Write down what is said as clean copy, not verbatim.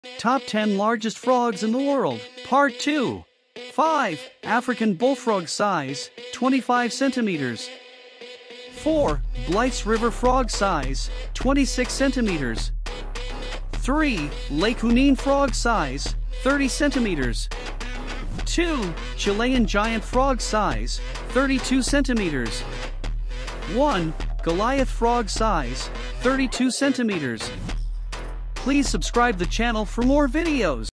Top 10 largest frogs in the world, Part 2. 5. African bullfrog size, 25 centimeters. 4. Blyth's river frog size, 26 centimeters. 3. Lake Junin frog size, 30 centimeters. 2. Chilean giant frog size, 32 centimeters. 1. Goliath frog size, 32 centimeters. Please subscribe the channel for more videos.